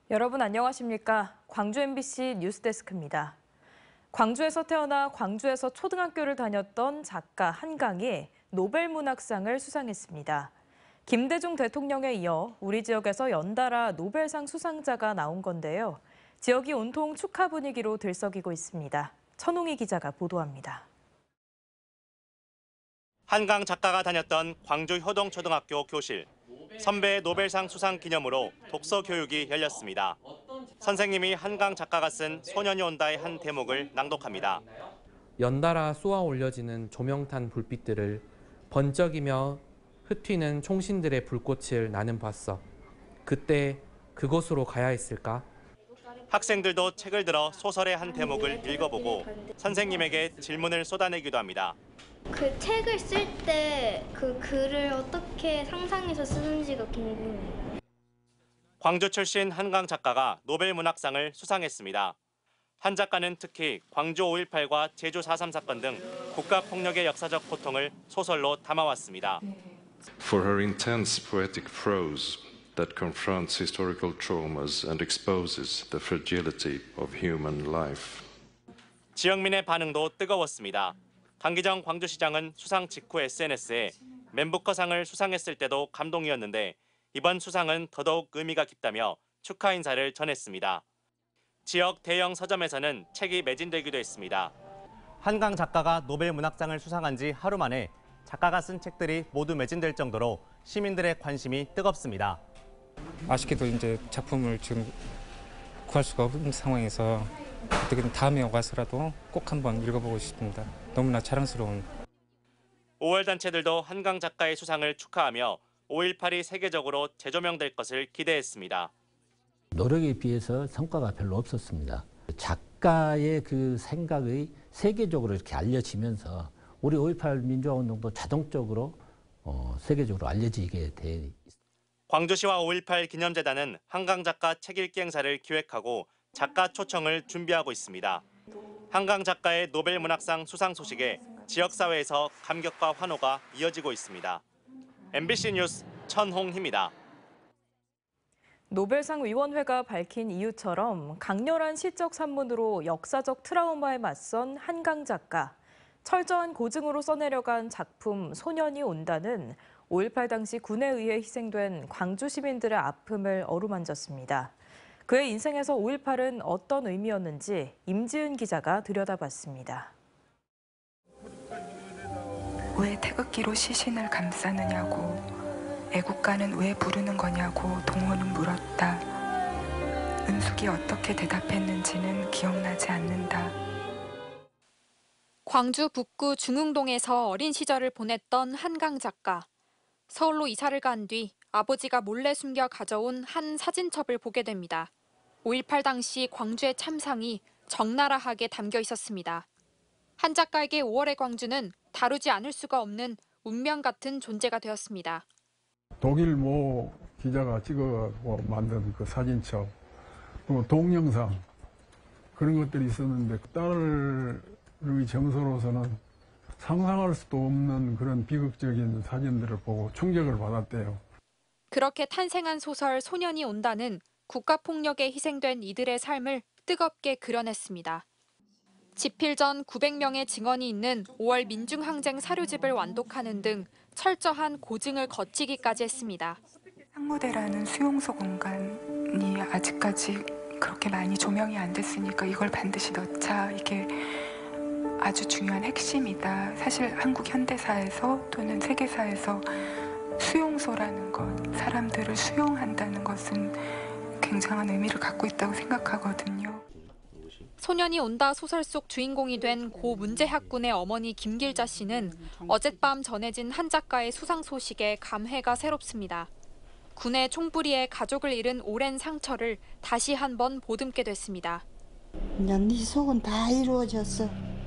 여러분 안녕하십니까? 광주 MBC 뉴스데스크입니다. 광주에서 태어나 광주에서 초등학교를 다녔던 작가 한강이 노벨문학상을 수상했습니다. 김대중 대통령에 이어 우리 지역에서 연달아 노벨상 수상자가 나온 건데요. 지역이 온통 축하 분위기로 들썩이고 있습니다. 천홍희 기자가 보도합니다. 한강 작가가 다녔던 광주 효동초등학교 교실. 선배의 노벨상 수상 기념으로 독서 교육이 열렸습니다. 선생님이 한강 작가가 쓴 소년이 온다의 한 대목을 낭독합니다. 연달아 쏘아 올려지는 조명탄 불빛들을 번쩍이며 흩튀는 총신들의 불꽃을 나는 봤어. 그때 그곳으로 가야 했을까? 학생들도 책을 들어 소설의 한 대목을 읽어보고 선생님에게 질문을 쏟아내기도 합니다. 그 책을 쓸 때 그 글을 어떻게 상상해서 쓰는지가 궁금해요. 광주 출신 한강 작가가 노벨문학상을 수상했습니다. 한 작가는 특히 광주 5.18과 제주 4.3 사건 등 국가폭력의 역사적 고통을 소설로 담아왔습니다. For her intense poetic prose that confronts historical traumas and exposes the fragility of human life. 지역민의 반응도 뜨거웠습니다. 강기정 광주시장은 수상 직후 SNS에 맨부커상을 수상했을 때도 감동이었는데 이번 수상은 더더욱 의미가 깊다며 축하 인사를 전했습니다. 지역 대형 서점에서는 책이 매진되기도 했습니다. 한강 작가가 노벨문학상을 수상한 지 하루 만에 작가가 쓴 책들이 모두 매진될 정도로 시민들의 관심이 뜨겁습니다. 아쉽게도 이제 작품을 지금 구할 수가 없는 상황에서 어떻게든 다음에 와서라도 꼭 한번 읽어보고 싶습니다. 너무나 자랑스러운. 5월 단체들도 한강 작가의 수상을 축하하며 5.18이 세계적으로 재조명될 것을 기대했습니다. 노력에 비해서 성과가 별로 없었습니다. 작가의 그 생각이 세계적으로 이렇게 알려지면서 우리 5.18 민주화운동도 자동적으로 세계적으로 알려지게 돼 있습니다. 광주시와 5.18 기념재단은 한강 작가 책 읽기 행사를 기획하고 작가 초청을 준비하고 있습니다. 한강 작가의 노벨문학상 수상 소식에 지역사회에서 감격과 환호가 이어지고 있습니다. MBC 뉴스 천홍희입니다. 노벨상 위원회가 밝힌 이유처럼 강렬한 시적 산문으로 역사적 트라우마에 맞선 한강 작가. 철저한 고증으로 써내려간 작품 소년이 온다는 5.18 당시 군에 의해 희생된 광주 시민들의 아픔을 어루만졌습니다. 그의 인생에서 5.18은 어떤 의미였는지 임지은 기자가 들여다봤습니다. 왜 태극기로 시신을 감싸느냐고, 애국가는 왜 부르는 거냐고 동호는 물었다. 은숙이 어떻게 대답했는지는 기억나지 않는다. 광주 북구 중흥동에서 어린 시절을 보냈던 한강 작가. 서울로 이사를 간 뒤 아버지가 몰래 숨겨 가져온 한 사진첩을 보게 됩니다. 5.18 당시 광주의 참상이 적나라하게 담겨 있었습니다. 한 작가에게 5월의 광주는 다루지 않을 수가 없는 운명 같은 존재가 되었습니다. 독일 모 기자가 찍어갖고 만든 그 사진첩, 또 동영상 그런 것들이 있었는데 딸의 정서로서는 상상할 수도 없는 그런 비극적인 사진들을 보고 충격을 받았대요. 그렇게 탄생한 소설 소년이 온다는 국가폭력에 희생된 이들의 삶을 뜨겁게 그려냈습니다. 집필 전 900명의 증언이 있는 5월 민중항쟁 사료집을 완독하는 등 철저한 고증을 거치기까지 했습니다. 상무대라는 수용소 공간이 아직까지 그렇게 많이 조명이 안 됐으니까 이걸 반드시 넣자. 이게 아주 중요한 핵심이다. 사실 한국 현대사에서 또는 세계사에서 수용소라는 것, 사람들을 수용한다는 것은 굉장한 의미를 갖고 있다고 생각하거든요. 소년이 온다 소설 속 주인공이 된 고 문재학 군의 어머니 김길자 씨는 어젯밤 전해진 한 작가의 수상 소식에 감회가 새롭습니다. 군의 총부리에 가족을 잃은 오랜 상처를 다시 한번 보듬게 됐습니다. 네 속은 다 이루어졌어.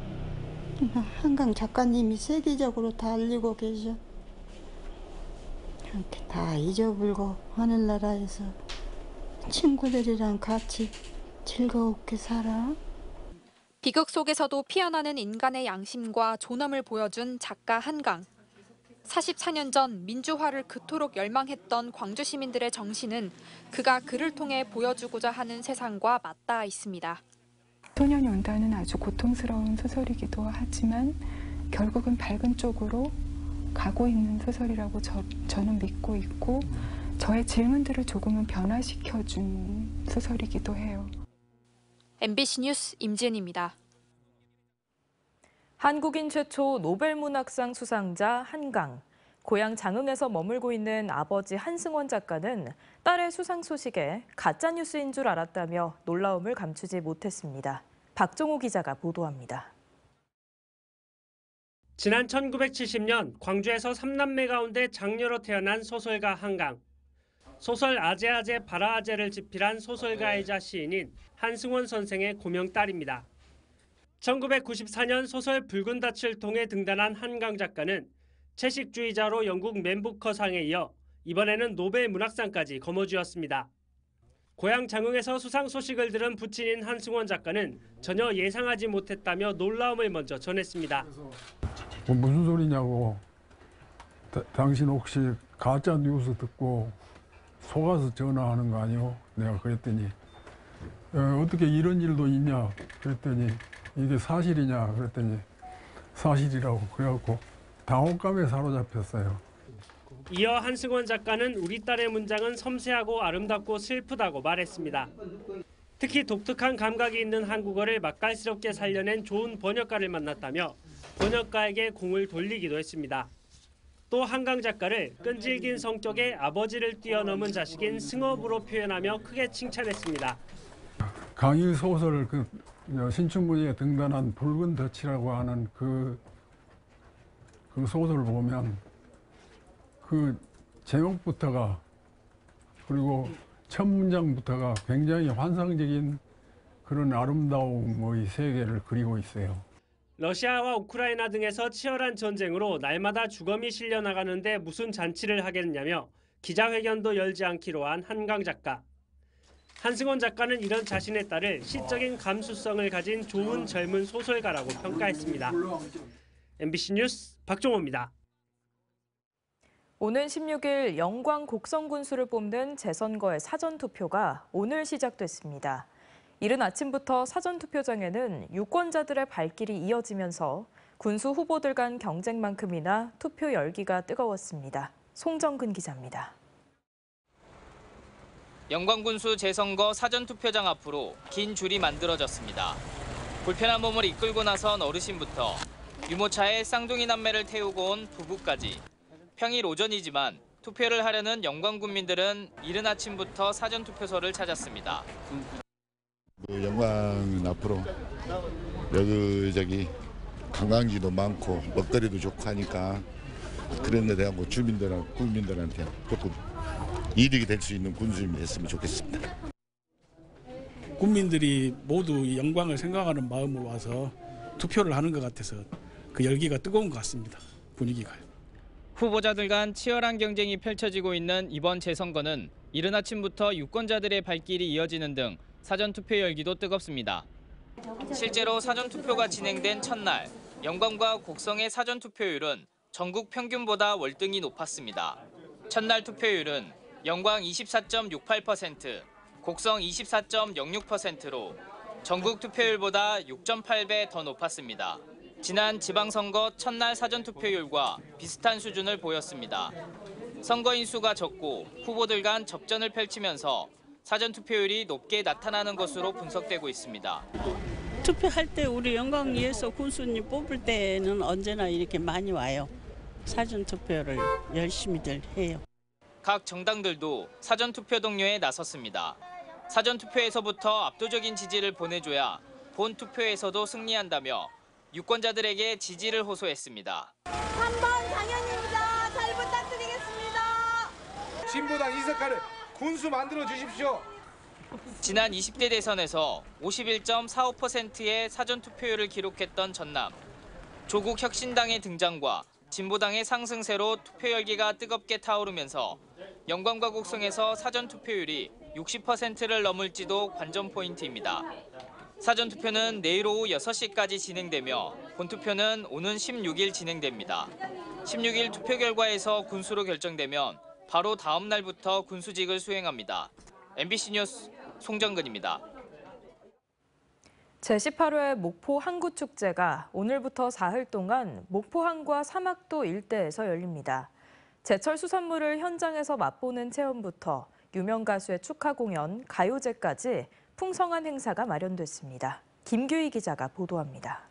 한강 작가님이 세계적으로 다 알리고 계셔. 이렇게 다 잊어버리고 하늘나라에서 친구들이랑 같이 즐겁게 살아. 비극 속에서도 피어나는 인간의 양심과 존엄을 보여준 작가 한강. 44년 전 민주화를 그토록 열망했던 광주 시민들의 정신은 그가 글을 통해 보여주고자 하는 세상과 맞닿아 있습니다. 소년이 온다는 아주 고통스러운 소설이기도 하지만 결국은 밝은 쪽으로 가고 있는 소설이라고 저는 믿고 있고 저의 질문들을 조금은 변화시켜준 소설이기도 해요. MBC 뉴스 임지은입니다. 한국인 최초 노벨문학상 수상자 한강. 고향 장흥에서 머물고 있는 아버지 한승원 작가는 딸의 수상 소식에 가짜뉴스인 줄 알았다며 놀라움을 감추지 못했습니다. 박종호 기자가 보도합니다. 지난 1970년 광주에서 3남매 가운데 장녀로 태어난 소설가 한강. 소설 아재아재 바라아재를 집필한 소설가이자 시인인 한승원 선생의 고명딸입니다. 1994년 소설 붉은 닻을 통해 등단한 한강 작가는 채식주의자로 영국 맨부커상에 이어 이번에는 노벨 문학상까지 거머쥐었습니다. 고향 장흥에서 수상 소식을 들은 부친인 한승원 작가는 전혀 예상하지 못했다며 놀라움을 먼저 전했습니다. 무슨 소리냐고. 당신 혹시 가짜 뉴스 듣고 속아서 전화하는 거 아니오? 내가 그랬더니 어떻게 이런 일도 있냐? 그랬더니 이게 사실이냐? 그랬더니 사실이라고. 그래갖고 당혹감에 사로잡혔어요. 이어 한승원 작가는 우리 딸의 문장은 섬세하고 아름답고 슬프다고 말했습니다. 특히 독특한 감각이 있는 한국어를 맛깔스럽게 살려낸 좋은 번역가를 만났다며 번역가에게 공을 돌리기도 했습니다. 또 한강 작가를 끈질긴 성격의 아버지를 뛰어넘은 자식인 승업으로 표현하며 크게 칭찬했습니다. 강일 소설 신춘문예에 등단한 붉은 덫이라고 하는 그 소설을 보면 그 제목부터가 그리고 첫 문장부터가 굉장히 환상적인 그런 아름다움의 세계를 그리고 있어요. 러시아와 우크라이나 등에서 치열한 전쟁으로 날마다 주검이 실려나가는데 무슨 잔치를 하겠냐며 기자회견도 열지 않기로 한 한강 작가. 한승원 작가는 이런 자신의 딸을 시적인 감수성을 가진 좋은 젊은 소설가라고 평가했습니다. MBC 뉴스 박종호입니다. 오는 16일 영광 곡성군수를 뽑는 재선거의 사전투표가 오늘 시작됐습니다. 이른 아침부터 사전투표장에는 유권자들의 발길이 이어지면서 군수 후보들 간 경쟁만큼이나 투표 열기가 뜨거웠습니다. 송정근 기자입니다. 영광군수 재선거 사전투표장 앞으로 긴 줄이 만들어졌습니다. 불편한 몸을 이끌고 나선 어르신부터 유모차에 쌍둥이 남매를 태우고 온 부부까지 평일 오전이지만 투표를 하려는 영광군민들은 이른 아침부터 사전투표소를 찾았습니다. 영광은 앞으로 여기저기 관광지도 많고 먹거리도 좋고 하니까 그런 데 대한 국민들한테 조금 이득이 될 수 있는 군수님이 됐으면 좋겠습니다. 국민들이 모두 영광을 생각하는 마음으로 와서 투표를 하는 것 같아서 그 열기가 뜨거운 것 같습니다. 분위기가. 후보자들 간 치열한 경쟁이 펼쳐지고 있는 이번 재선거는 이른 아침부터 유권자들의 발길이 이어지는 등 사전투표 열기도 뜨겁습니다. 실제로 사전투표가 진행된 첫날, 영광과 곡성의 사전투표율은 전국 평균보다 월등히 높았습니다. 첫날 투표율은 영광 24.68%, 곡성 24.06%로 전국 투표율보다 6.8배 더 높았습니다. 지난 지방선거 첫날 사전투표율과 비슷한 수준을 보였습니다. 선거인 수가 적고 후보들 간 접전을 펼치면서 사전투표율이 높게 나타나는 것으로 분석되고 있습니다. 투표할 때 우리 영광리에서 군수님 뽑을 때는 언제나 이렇게 많이 와요. 사전투표를 열심히들 해요. 각 정당들도 사전투표 동료에 나섰습니다. 사전투표에서부터 압도적인 지지를 보내줘야 본투표에서도 승리한다며 유권자들에게 지지를 호소했습니다. 3번 장현입니다. 잘 부탁드리겠습니다. 진보당 이석하를 군수 만들어 주십시오. 지난 20대 대선에서 51.45%의 사전투표율을 기록했던 전남. 조국 혁신당의 등장과 진보당의 상승세로 투표 열기가 뜨겁게 타오르면서 영광과 곡성에서 사전투표율이 60%를 넘을지도 관전 포인트입니다. 사전투표는 내일 오후 6시까지 진행되며 본투표는 오는 16일 진행됩니다. 16일 투표 결과에서 군수로 결정되면 바로 다음 날부터 군수직을 수행합니다. MBC 뉴스 송정근입니다. 제18회 목포 항구축제가 오늘부터 사흘 동안 목포 항과 사막도 일대에서 열립니다. 제철 수산물을 현장에서 맛보는 체험부터 유명 가수의 축하 공연, 가요제까지 풍성한 행사가 마련됐습니다. 김규희 기자가 보도합니다.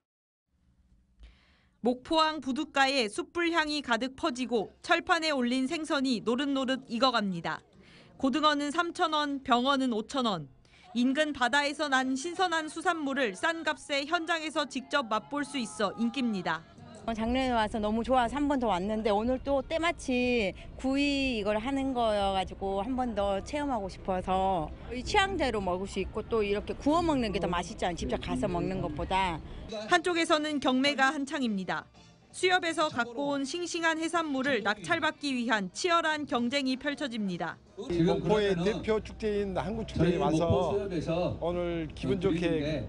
목포항 부둣가에 숯불 향이 가득 퍼지고 철판에 올린 생선이 노릇노릇 익어갑니다. 고등어는 3,000원, 병어는 5,000원. 인근 바다에서 난 신선한 수산물을 싼 값에 현장에서 직접 맛볼 수 있어 인기입니다. 작년에 와서 너무 좋아서 한 번 더 왔는데 오늘 또 때마치 구이 이걸 하는 거여가지고 한 번 더 체험하고 싶어서 취향대로 먹을 수 있고 또 이렇게 구워 먹는 게 더 맛있잖아요. 직접 가서 먹는 것보다. 한쪽에서는 경매가 한창입니다. 수협에서 갖고 온 싱싱한 해산물을 낙찰받기 위한 치열한 경쟁이 펼쳐집니다. 목포의 대표 축제인 항구축제에 와서 오늘 기분 좋게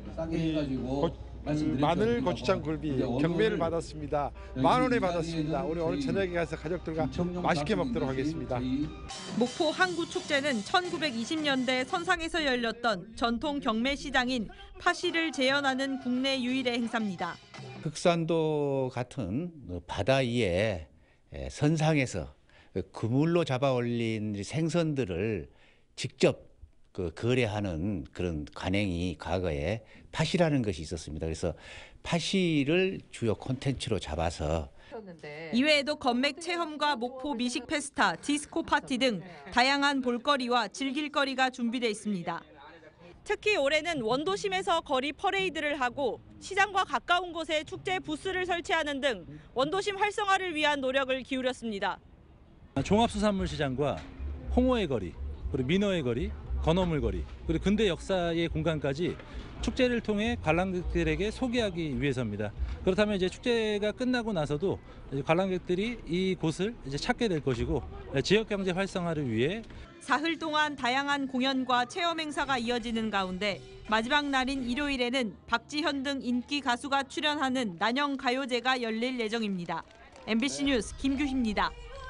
마늘 고추장 굴비 경매를 받았습니다. 10,000원에 받았습니다. 우리 오늘 저녁에 가서 가족들과 맛있게 먹도록 하겠습니다. 목포 항구축제는 1920년대 선상에서 열렸던 전통 경매 시장인 파시를 재현하는 국내 유일의 행사입니다. 흑산도 같은 바다 위에 선상에서 그물로 잡아 올린 생선들을 직접 거래하는 그런 관행이 과거에 파시라는 것이 있었습니다. 그래서 파시를 주요 콘텐츠로 잡아서 이외에도 건맥 체험과 목포 미식 페스타, 디스코 파티 등 다양한 볼거리와 즐길거리가 준비돼 있습니다. 특히 올해는 원도심에서 거리 퍼레이드를 하고 시장과 가까운 곳에 축제 부스를 설치하는 등 원도심 활성화를 위한 노력을 기울였습니다. 종합수산물 시장과 홍어의 거리, 그리고 민어의 거리, 건어물 거리, 그리고 근대 역사의 공간까지 축제를 통해 관람객들에게 소개하기 위해서입니다. 그렇다면 이제 축제가 끝나고 나서도 관람객들이 이 곳을 이제 찾게 될 것이고 지역 경제 활성화를 위해 사흘 동안 다양한 공연과 체험 행사가 이어지는 가운데 마지막 날인 일요일에는 박지현 등 인기 가수가 출연하는 난영 가요제가 열릴 예정입니다. MBC 뉴스 김규희입니다.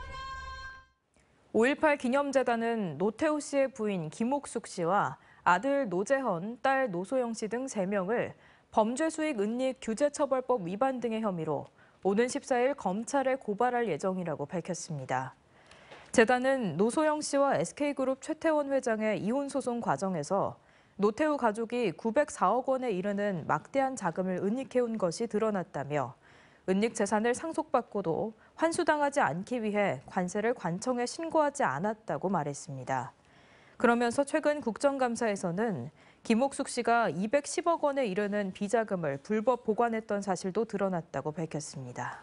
5.18 기념재단은 노태우 씨의 부인 김옥숙 씨와 아들 노재헌, 딸 노소영 씨 등 3명을 범죄수익 은닉 규제처벌법 위반 등의 혐의로 오는 14일 검찰에 고발할 예정이라고 밝혔습니다. 재단은 노소영 씨와 SK그룹 최태원 회장의 이혼 소송 과정에서 노태우 가족이 904억 원에 이르는 막대한 자금을 은닉해온 것이 드러났다며 은닉 재산을 상속받고도 환수당하지 않기 위해 관세를 관청에 신고하지 않았다고 말했습니다. 그러면서 최근 국정감사에서는 김옥숙 씨가 210억 원에 이르는 비자금을 불법 보관했던 사실도 드러났다고 밝혔습니다.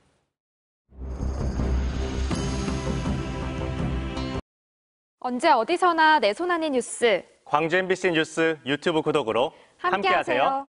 언제 어디서나 내 손 안의 뉴스. 광주 MBC 뉴스 유튜브 구독으로 함께하세요.